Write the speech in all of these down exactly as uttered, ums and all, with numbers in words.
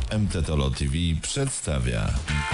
M T Tolo T V przedstawia.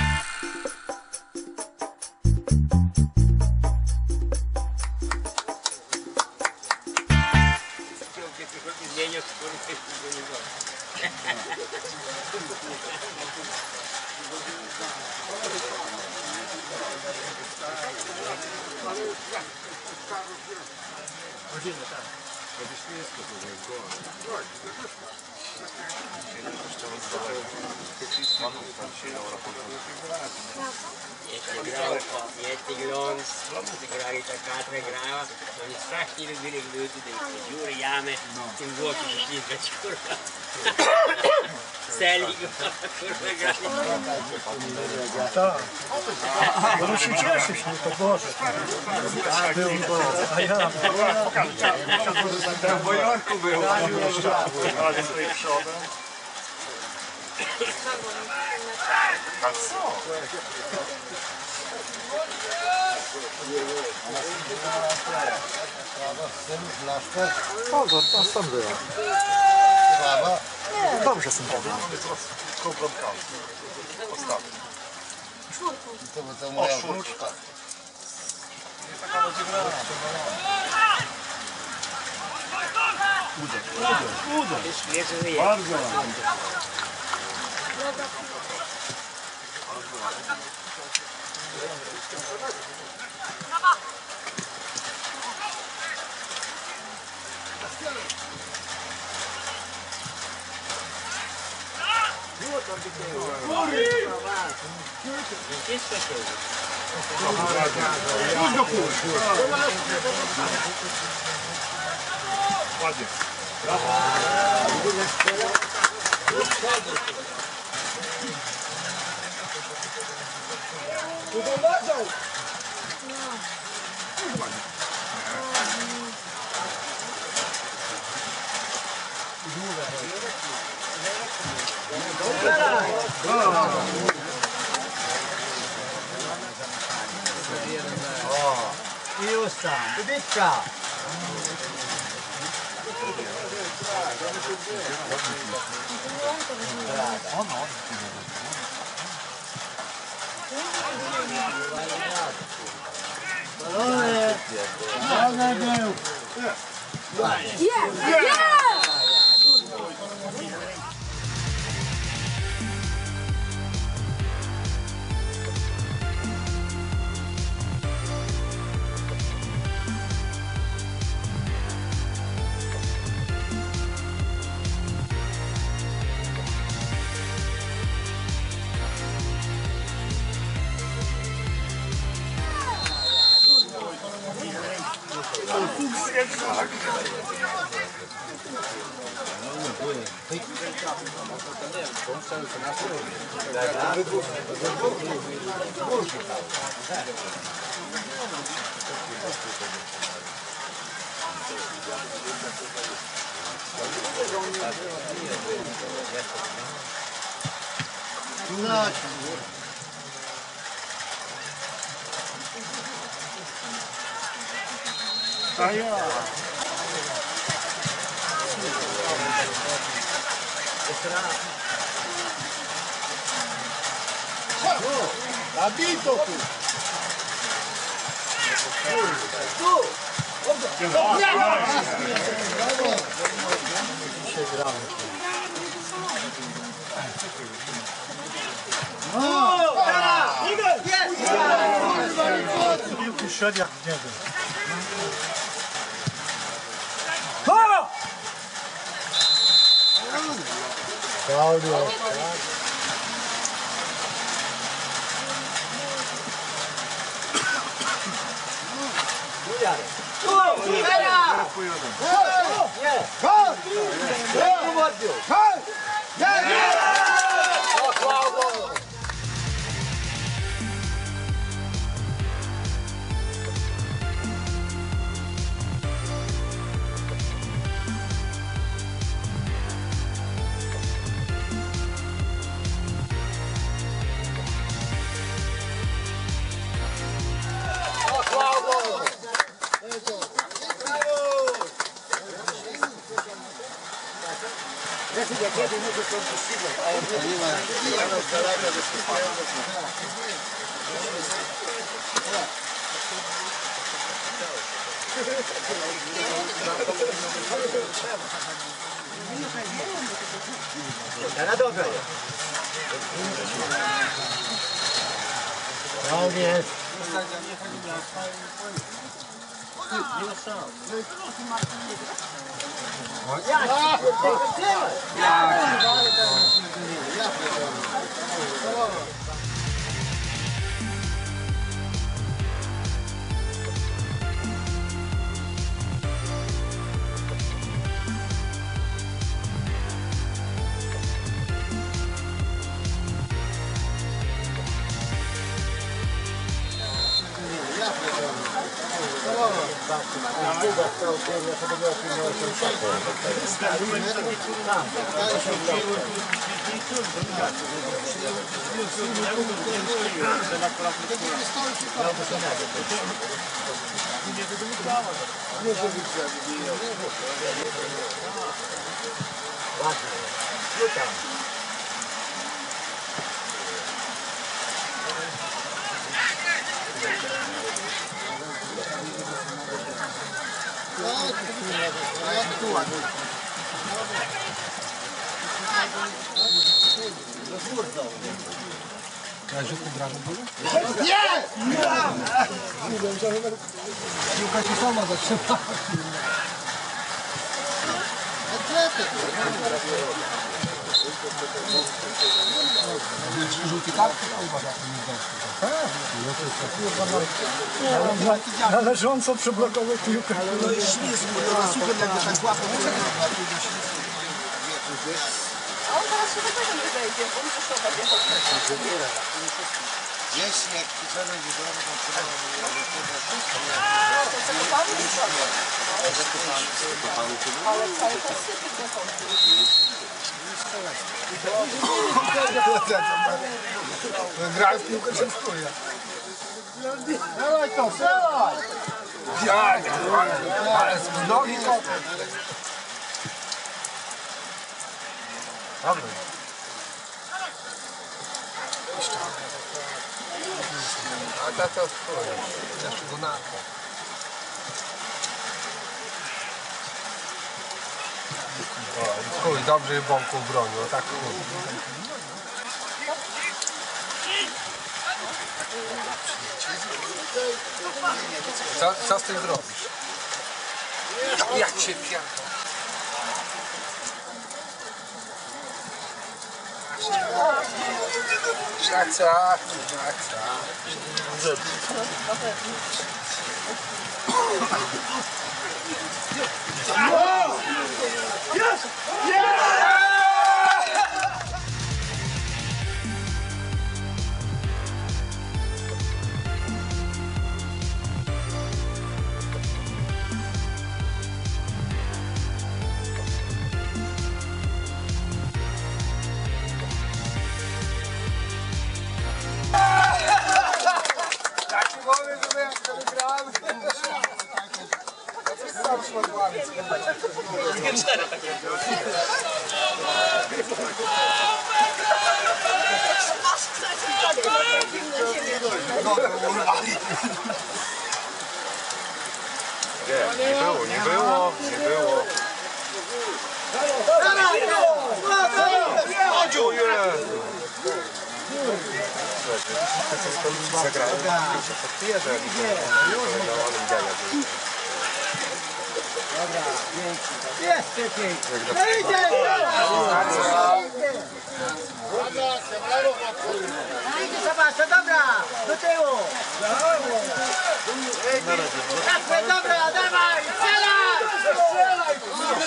Este grau, este grons, de gravita quatro grava, non è facile dire che lui ti giuro chiame in vuoto di fisica ci curva. Seli curva gravita. No się cieszysz, no to Boże. Był Boże, a ja... W Bojorku był. Ale stoi przodem. A co? O, to tam stąd była. Dobrze są to. Kobronkami. Ostatni. To moja wnuczka. Udo. Bardzo ładnie. Ładnie. Justa, Wybicka. Balony! Balony był! Yeah! Yeah! A ja! Zabito tu! Dzisiaj gramy. Piłki szedł jak w niebie. Klaudio. Brawo! Na dobre. No nie. Piłka się sama zatrzyma. Żółty kartki, a uważa, to nie należąco przyblokować piłkę. No i ślizgu, to super jakby tak łapał. A on teraz się do tego nie wejdzie, bo muszę schować jako Jeśli jak piszemy widowy, to trzeba to zakopany czy sobie? Ale cały czas sypie do Grałem w piłkę częstuję. Dawaj to, strzelaj! Ja nie, ale z nogi to... Dobry. A ta to wchodzi. Jeszcze go na to. Chuj, dobrze bąku bronił, tak chuj. Co, co z tym zrobisz? Jak się pierdolę. Szlakca, szlakca. Jest! Jest! Dwie cztery takie. Nie, nie było, nie było, nie było. Zagrałem w Tierze, na Olimpiadzie. Jest pięknie. No idzie! Idzie Sebastian, dobra! Do tyłu! Jasne, dobra, dawaj! Strzelaj! Strzelaj!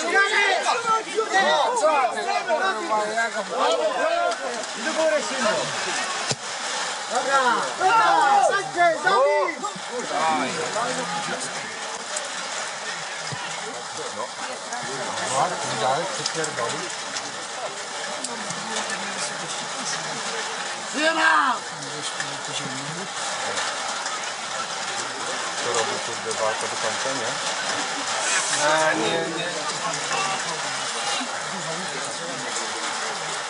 Do góry, synu! Dobra! Dobra! Sańcie, zabij! Mark, widziałeś, przypierdolił. Zjema! Co robił tu walkę do końca, nie? A, nie, nie.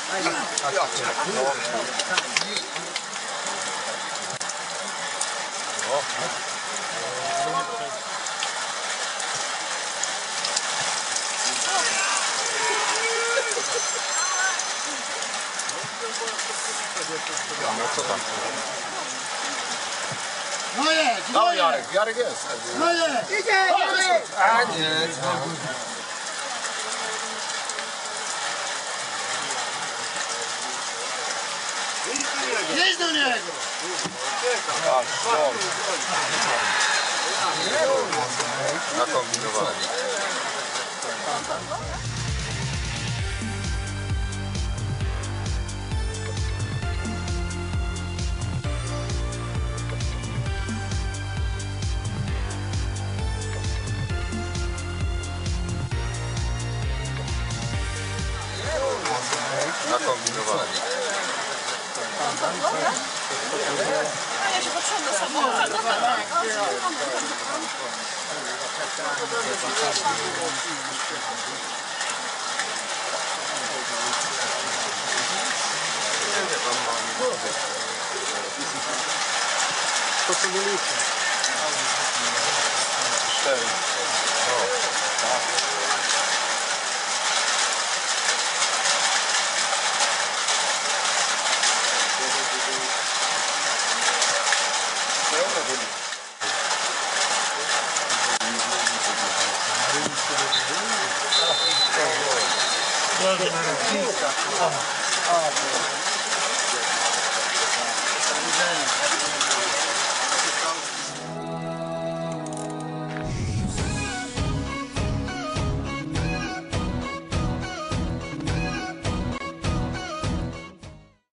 No co tam? No jedź, Dawaj Jarek, Jarek jest. no jedź. Idzie, Jarek. A nie, znowu. Jedź do niego. Nakombinowali. Nakombinowali. A ja się patrzyłam na samochód. To co nie liczy. Cztery. Droga na rodzinka.